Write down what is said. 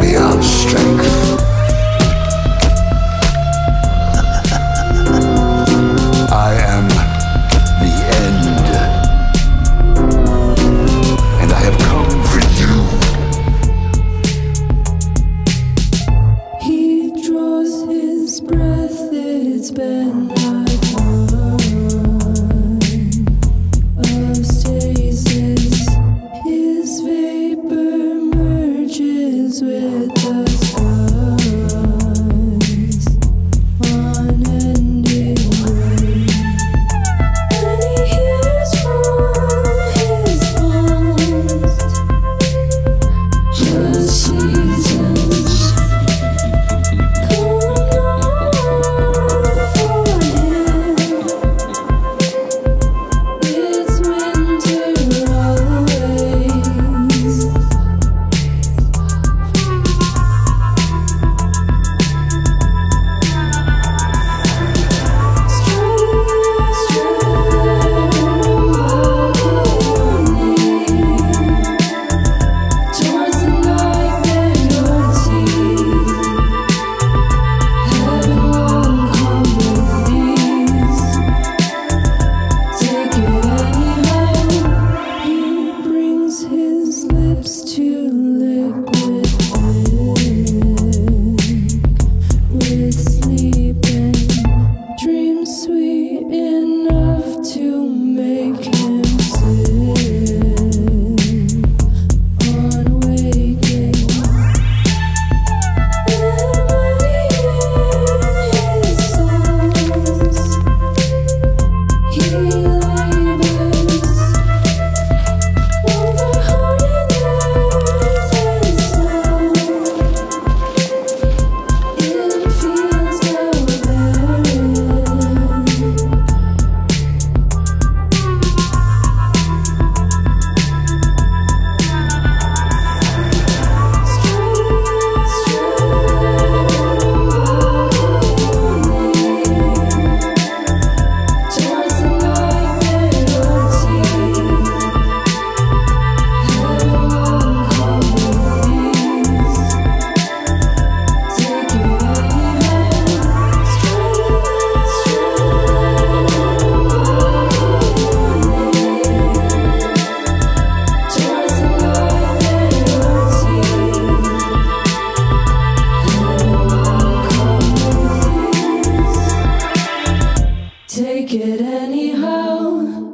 beyond strength. I am the end, and I have come for you. He draws his breath, it's been a time of stasis. His vapor merges with the skies, unending rain. And he hears from his bones the seasons come on for him. It's winter always. Towards the night where your teeth, heaven won't come with these. Take it anyhow. He brings his lips to liquid ink with sleep and dreams sweet enough to make him sick on waking. Memory in his songs, he labors over heart and earth and soul. In fields now barren, towards the night where your teeth, heaven won't come with these. Take it anyhow. Towards the night where your teeth, heaven won't come with these. Take it anyhow.